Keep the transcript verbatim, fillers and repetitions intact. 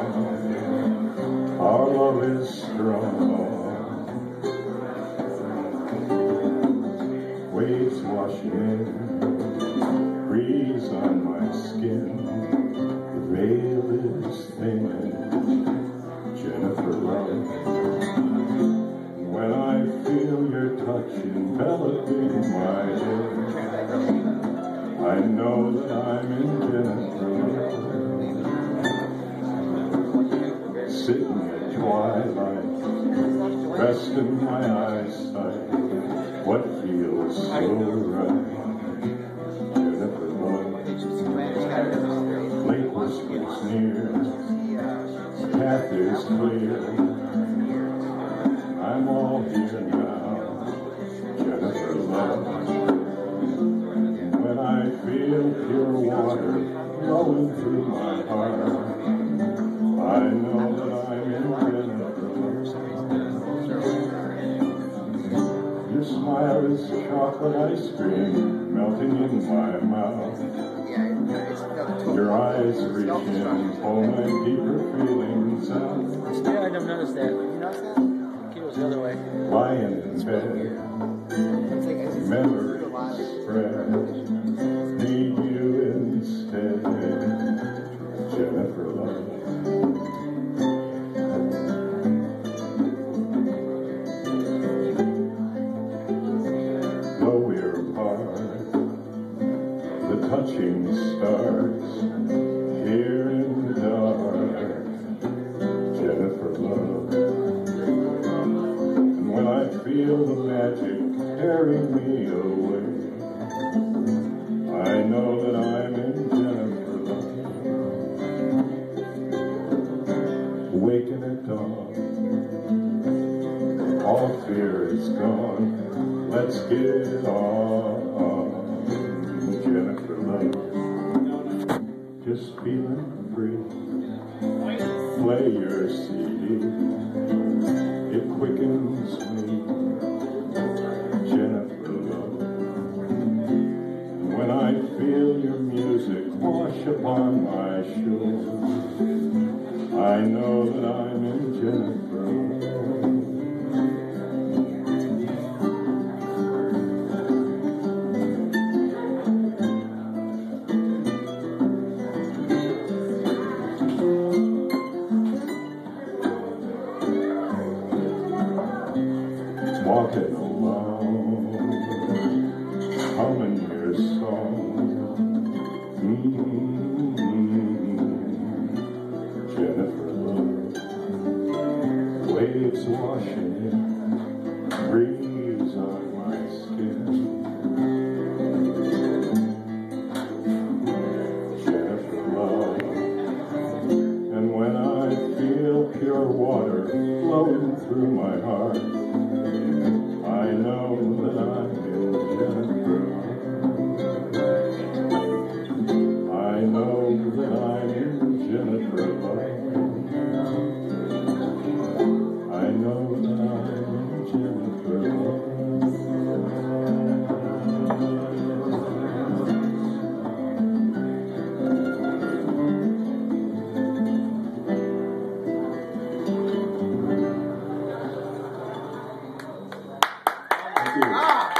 Our love is strong. Waves washing in, breeze on my skin. The veil is thin, Jennifer love. When I feel your touch enveloping my head, I know that I'm in Jennifer love. Sitting at twilight, resting my eyesight, what feels so right, Jennifer love. Late whispers near, path is clear. I'm all here now, Jennifer love. When I feel pure water flowing through my heart, I know that I'm in Jennifer love. Your smile is chocolate ice cream melting in my mouth. Your eyes reach in, pull my deeper feelings out. Yeah, I don't notice that. You notice that? It goes the other way. Lying in bed, memories spread. Need you instead, Jennifer love. Though we're apart, the touching starts here in the dark, Jennifer love. And when I feel the magic carrying me away, I know that I'm in Jennifer love. Waking at dawn, all fear is gone. Let's get it on, Jennifer love. Just feeling free. Play your C D. It quickens me, Jennifer love. When I feel your music wash upon my shore, I know that I'm in Jennifer love. Walking alone, humming your song. Mm-hmm. Jennifer love. Waves washing in, breeze on my skin. Jennifer love. And when I feel pure water flowing through my heart, I know that I'm in Jennifer love. I know that I'm in Jennifer love. I know that I'm in Jennifer love. Thank you.